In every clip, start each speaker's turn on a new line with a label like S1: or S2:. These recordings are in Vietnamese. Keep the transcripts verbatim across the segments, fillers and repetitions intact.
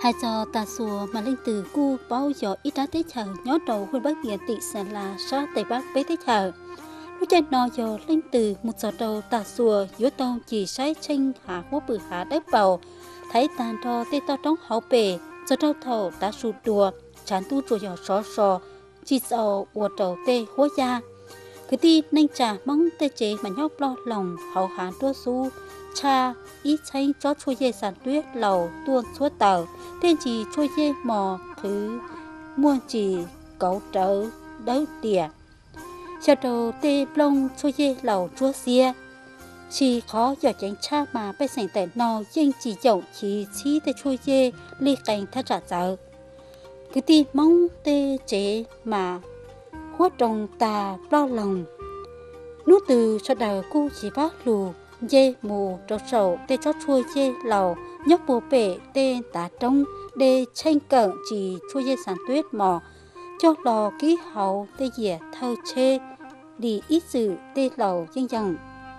S1: hai giờ ta xùa mà linh từ cu bao giờ ít đã tới chờ nhớ đầu khuôn bác điện tị sẽ là sát tây bắc bế tới chờ lúc trên nọ giờ linh từ một giờ đầu ta xùa giữa tàu chỉ sai tranh hạ quốc bự hạ đất bầu thấy tàn thò tê to trong hậu bể giờ đầu thầu đã sụt đùa chán tu chùa giờ xó xò chỉ sợ uột đầu tê hối gia cứ đi nên trả mong tê chế mà nhóc lo lòng hậu hạ đua su cha ít tranh cho chui dê sản tuyết lầu tuôn suốt tàu tên chỉ chui dê mò thứ muôn chỉ cấu trở đỡ tỉa sau đầu tê plong chui dê lầu chúa xia chỉ khó giờ tránh cha mà bây sành tại nò nhưng chỉ dậu chỉ chi tê chui dê ly cảnh thắt trả giờ cứ đi mong tê chế mà khuất đồng ta lo lòng nút từ sau đầu cu chỉ bác lù dê mù trâu sầu tê chó chui dê lầu nhóc bồ bể tê tá trông đê tranh cận chỉ chui dê sản tuyết mò cho lò ký hậu tê dẻ thơ chê đi ít sự tê lầu dân dần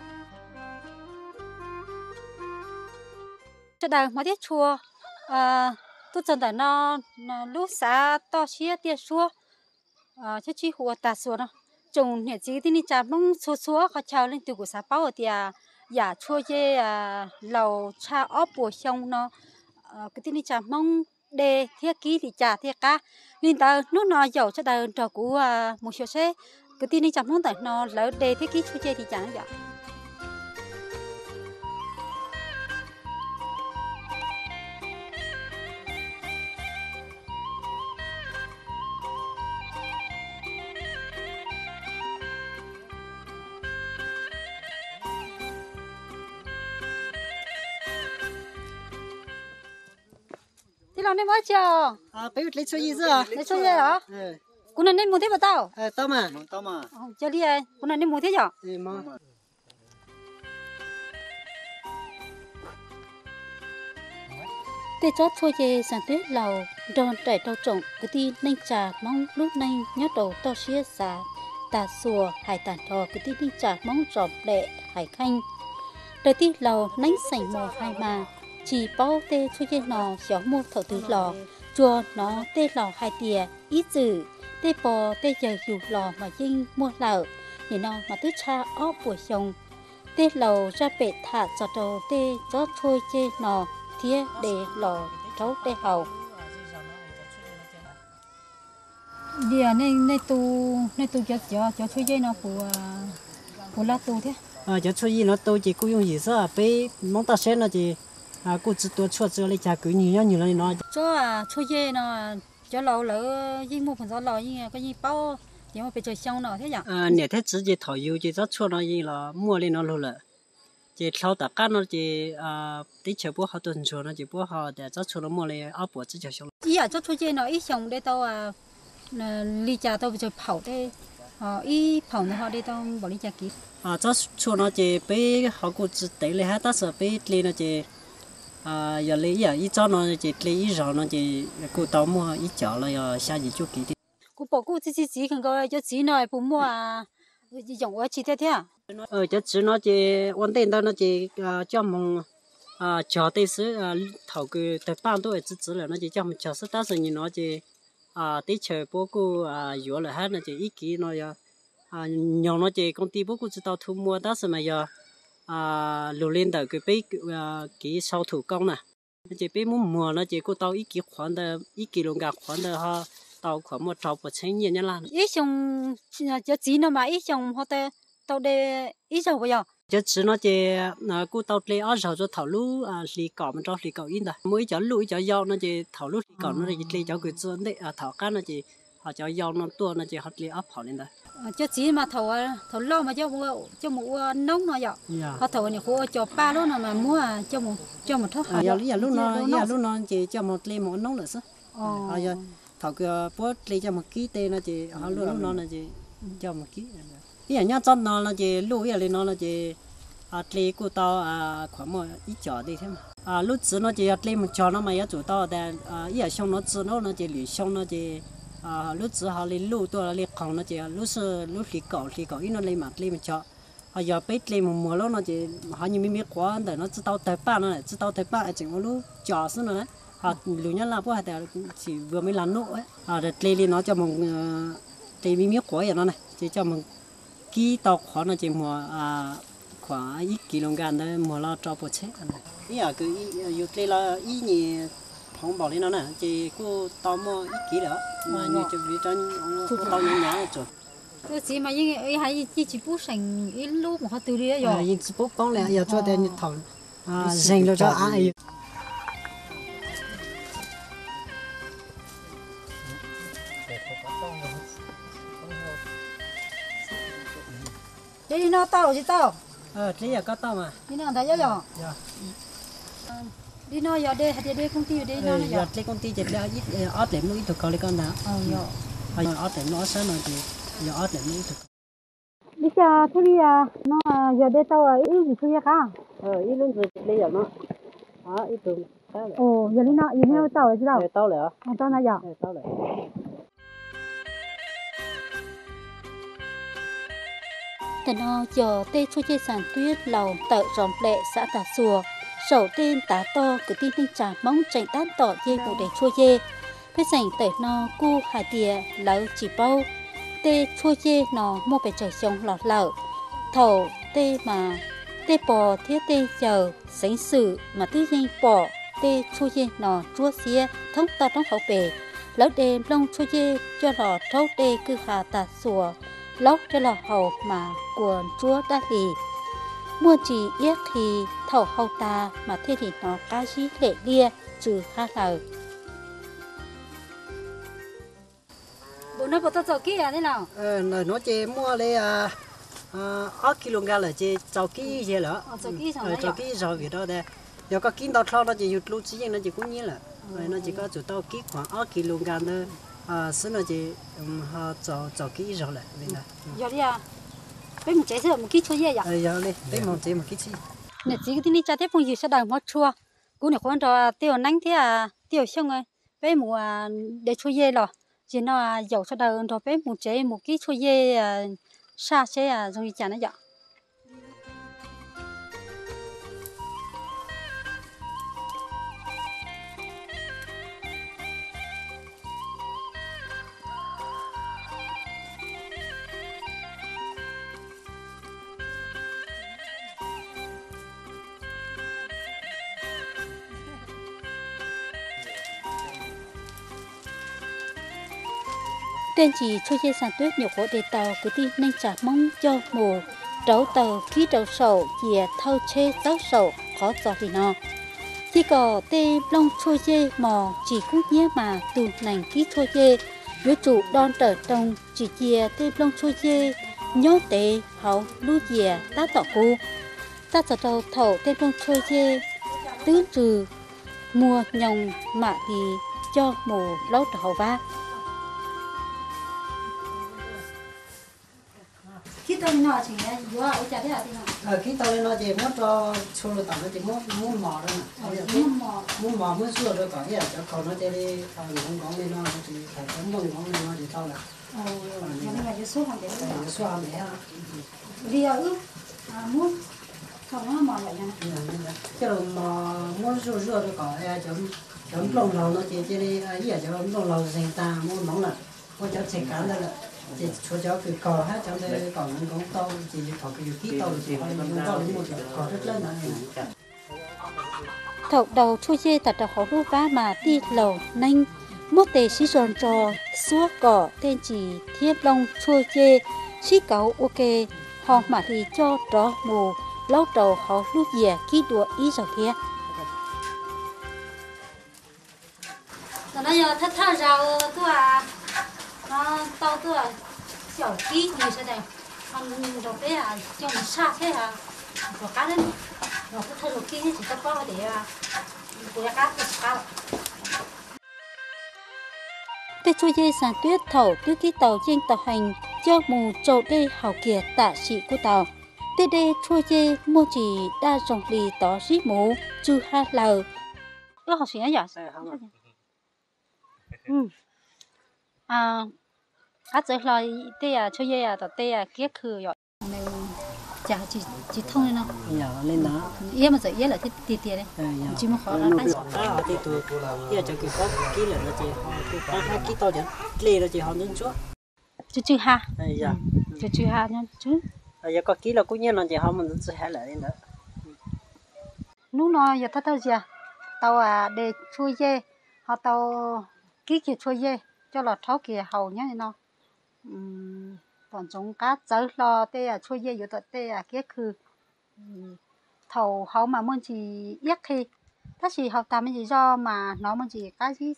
S1: cho đàn mà tiết chùa à tôi chân tại nó lúc xã to xía tiết xua à chứ chi hùa tà xua nó trồng nhà chỉ thì đi chạm bông xua xua khó chào lên từ của xã bao ở tiề giả chua dê à lầu cha ốp bùa xong nó cái tin đi chả mong đề thiết ký thì chả thiết cá nên ta lúc nó giàu cho đời trò của một số xe cái tin đi chả mong tại nó lỡ đề thiết ký chua dê thì chả nó vậy thế là nên mới chưa
S2: à bây giờ lấy số gì rồi
S1: lấy số gì hả cô này nên mua thế mà tao
S2: ờ tao mà
S3: tao mà
S1: cho đi anh cô này nên mua thế nhở
S2: ừ mà
S1: tê chót chua dê sản tuyết lầu đòn trải đầu trồng cái tin nên trà mong lúc này nhớ đầu to xía xà tà xùa hải tàn thò cái tin nên trà mong trọp lệ hải khanh đời tin lầu nánh sành mồ hai mà chỉ bao tê chua dê nò gió mua thở từ lò chùa nó tê lò hai tìa ít dữ tê bò tê giờ dù lò mà dinh mua lợ nhìn nó mà tứ cha óp buổi sông tê lầu ra bể thả cho đầu tê gió chua dê nò thía để lò trấu để hầu đi à nên nên tu nên tu cho cho cho chui dây nó của của lá tu thế
S2: à cho chui nó tôi chỉ có dùng gì sao bé mong ta sẽ nó chỉ à cô chỉ tôi chua chua lấy trà cứ nhiều nhiều này nó
S1: cho à chui dây nó cho lò lỡ dây mua phần gió lò như cái gì bao nhưng mà bị trời sông nó thế nhở
S2: à nè thế chỉ chỉ thổi yêu chỉ rất chua nó gì là mua lên nó luôn là chỉ thâu tất cả nó chỉ à tí chờ bữa họ tuần chua nó chỉ bữa họ để rất chua nó mua lên áo bữa chỉ chờ xong
S1: ý à cho chui dây nó ít sông để tao à ly trà tao bị trời phẩu thế họ ít phẩu nữa họ để tao bỏ ly trà kịp
S2: à rất chua nó chỉ bé họ cũng chỉ để lấy hết tất cả bé lên nó chỉ à giờ lấy giờ ít cho nó chỉ lấy ít rồi nó chỉ cô tao mua ít chợ là giờ xa gì chút kỹ đi
S1: cô bỏ cô chỉ chỉ chỉ cần coi cho chỉ nói phụ mua à dùng ở chỉ thế thế à
S2: ờ cho chỉ nó chỉ ổn định đó nó chỉ cho mong à chờ tới xứ thầu cái tới ban tôi chỉ chỉ là nó chỉ cho mình chờ sức ta rồi nhìn nó chỉ à tới chờ bố cô à vừa là hết nó chỉ ít kỹ nó giờ à nhiều nó chỉ công ty bố cô chỉ tao thu mua đó rồi mà giờ à lùi lên tới cái bếp cái sau thủ công nè nó chỉ bếp muốn mua nó chỉ cô tao ít kỹ khoản đó ít kỹ luôn cả khoản đó ha tao khoảng một trâu một千nhiều nhá là
S1: ít xong cho chỉ nó mà ít xong họ tao tao để ít xong bây giờ
S2: cho chỉ nó chỉ nó cô tao lấy ở sau cho thảo lú à lì cỏ mình cho lì cỏ in đó mỗi cho lú cho dao nó chỉ thảo lú lì cỏ nó chỉ lấy cho cái chân đấy à thảo cá nó chỉ họ cho dao nó tua nó chỉ họ lấy ấp họ lên đó
S1: cho chỉ mà thầu thầu lo mà cho mua cho mua nông nó vậy họ thầu này cô cho ba lúc nào mà mua cho một cho một thóc
S2: à giờ lúc lúc nó giờ lúc nó chỉ cho một ly một nông nữa sao à giờ thầu cái bớt lấy cho một ký tê nó chỉ họ lúc nó nó chỉ cho một ký cái nhá chân nó là chỉ lú cái lên nó là chỉ à lấy của tao à khoảng một ít chỏ đi thế mà à lúc trước nó chỉ lấy một chỏ nó mà chủ tao để à ít xong nó chỉ nó nó chỉ lì xong nó chỉ à lúc trước họ lấy lú tôi là lấy khòng nó chỉ lúc sơ lúc lì cỏ lì cỏ ít nó lấy mặt lấy một chỏ à giờ bây lấy một mùa nó chỉ họ như mi mi quá để nó chỉ tao tới ba nó chỉ tao tới ba chỉ một lúc chỏ xí nữa à lúc nhất là bố hạt chỉ vừa mới làm nụ ấy à rồi lấy lên nó cho mong lấy miếng miếng quả vậy nó này chỉ cho mong ký tàu khó nó chỉ mua à khoảng ít kg đấy mua lo cho bố chết này ý à cứ yêu lấy là ý nhỉ phong bảo lên nó nè chỉ cô tàu mua ít ký đó mà như cho biết cho ông tàu nhả nhả rồi
S1: cái gì mà những cái hay chỉ chỉ bút thành ít lúc mà họ từ đi rồi
S2: những chỉ bút bóng này giờ cho đến như thằng à dành cho cho ai
S1: đi nó tao gì tao
S2: ờ thế giờ có tao mà
S1: đi nó thấy chưa rồi đi nó giờ đây hạt đây công ty đây nó
S2: giờ đây công ty chỉ là ít ớt để nuôi thực có lấy con đó
S1: ờ giờ
S2: ớt để nó sáng rồi thì giờ ớt để nuôi thực
S1: đi cha thế bây giờ nó giờ đây tao ít gì thôi cả
S2: ờ ít luôn rồi lấy giờ nó à ít từ
S1: ồ giờ đi nó giờ nó tao chứ đâu
S2: tao lại à
S1: tao này giờ
S2: tao lại
S1: tao nó giờ tê chui chơi sản tuyết lầu tự rộng lệ xã Tà Xùa sầu tên tá to cứ tin tin trả mong tranh tát tỏ dê bộ để chua dê phải dành tẩy nó cu hải tìa lỡ chỉ bao tê chua dê nó mua phải trời sống lọt lở thầu tê mà tê bò thiết tê chờ sánh sự mà tư nhanh bỏ tê chua dê nó chua xía thông to trong khẩu bể lỡ đêm lông chua dê cho lò thâu tê cứ hà Tà Xùa lóc cho lò hầu mà cuồn chúa đa lì mua chỉ yết thì thầu hậu ta mà thế thì nó cá chí lệ lia trừ ha lờ bộ nó bộ tao chậu kia thế nào
S2: ờ rồi nó chỉ mua lấy à à kg là chỉ chậu kia gì đó chậu kia rồi vậy đó đây giờ có kín tao thao nó chỉ dùng lúa chỉ nó chỉ cũng như là rồi nó chỉ có chỗ tao ký khoảng hai kg nữa à xin nó chỉ họ chậu chậu kia rồi lại vậy nè
S1: giờ đi à bây mình chạy xe một kí chua dê vậy
S2: ờ giờ đi bây mình chạy một kí chi
S1: nè chỉ cái này cha thế phong gì sẽ đào mót chua cú này quan trọng tiêu nắng thế à tiêu xong rồi bây mùa để chua dê rồi chỉ nó dầu sẽ đào rồi bây một chạy một kí chua dê xa xe à rồi chả nó vậy tên chỉ cho dây sản tuyết nhiều của đề tàu cứ đi nên trả mong cho mùa trấu tàu khí trấu sầu dìa thâu chê giáo sầu khó cho thì nó chỉ có tê lông chua dê mò chỉ cũng nhé mà từ nành khí chua dê với chủ đòn trở trông chỉ dìa tê lông chua dê nhớ tê hậu lưu dìa ta tỏ cu ta tỏ đầu thầu tê lông chua dê tứ trừ mua nhồng mà thì cho mùa lâu đầu ba khi tôi nói chuyện này, vừa ở chợ thế nào thì nào?
S2: ờ khi tao lên nó chỉ muốn cho xua rồi tao nó chỉ muốn muốn mò đó nè
S1: Muốn mò,
S2: muốn mò muốn xua rồi có cái cho còn nó chỉ đi tao không có lên nó chỉ phải không muốn có lên nó chỉ tao là
S1: ờ, nhà này là cái số hàng đấy.
S2: cái xua hàng đấy ha
S1: Vì ở ước, à muốn, không nó mò lại nha.
S2: cái rồi mà muốn xua xua rồi có cái chấm chấm lồng lồng nó chỉ chỉ đi à ý là chấm lồng lồng dành ta muốn nóng là có chấm chèn cán đây là chỉ cho cháu cái cò hết trong đây còn những con tàu chỉ có cái ký tàu chỉ phải những tàu đến một cò rất lớn này
S1: Thầu đầu chui dê tại đầu họ lúc vá mà đi lầu nhanh mốt tề xí giòn trò xua cỏ tên chỉ thiếp long chui dê xí cấu ok họ mà thì cho trò mù lâu đầu họ lúc dìa ký đùa ý rồi thiệt nó giờ thắt thắt rau tôi à nó tao tôi à小鸡你说的，他们都对啊，叫我们杀菜啊，我干的，我不太熟鸡是个包的啊，不要干就干。Tết chui dê sản tuyết thầu tuyết ký tàu trên tàu hành cho mù trầu đê hào kiệt tạ sĩ của tàu. Tết đê chui dê mua chỉ đa rồng lì tỏ dí mù chư ha lờ. Ơ học sinh nhỉ? Ừ. À. Các giờ là tê à cho dê à tao tê à kia khử rồi mình chả chỉ chỉ thông lên nó
S2: giờ lên đó
S1: yên mà giờ yên là cái tiền tiền đấy chỉ một khó là cái
S2: à thì tụi giờ cho cái có kỹ là nó chỉ họ tụi ba hai kỹ to chứ lì là chỉ họ nên chúa
S1: chú chú ha
S2: giờ
S1: chú chú ha nha chú
S2: giờ có kỹ là cũng như là chỉ họ mình sẽ hay lại nữa
S1: lúc nó giờ thắt tao gì à tao à để chui dê họ tao kỹ kia chui dê cho là tháo kia hầu nhá nó còn chúng cá chớ lo tê à chui dê giờ tao tê à kiaคือthầu họ mà muốn chỉ yết khi ta chỉ học tạm gì do mà nó muốn chỉ cái gì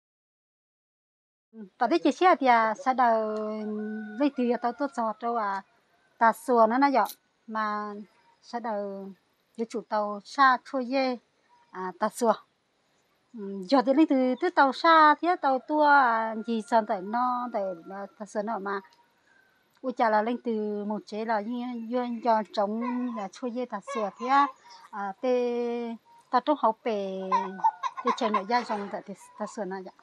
S1: tao thấy chỉ xe thì à sẽ đầu dây từ tao tôi cho cho à ta sửa nó nó vậy mà sẽ đầu cái chủ tàu xa chui dê à ta sửa giờ thì lấy từ từ tàu xa thì tàu tua gì sơn tại nó tại ta sửa nó mà ui chả là lên từ một chế là như như do trống là chui dê ta sửa thì à tê ta trong học bể tê chơi nội gia trong tại ta sửa nó vậy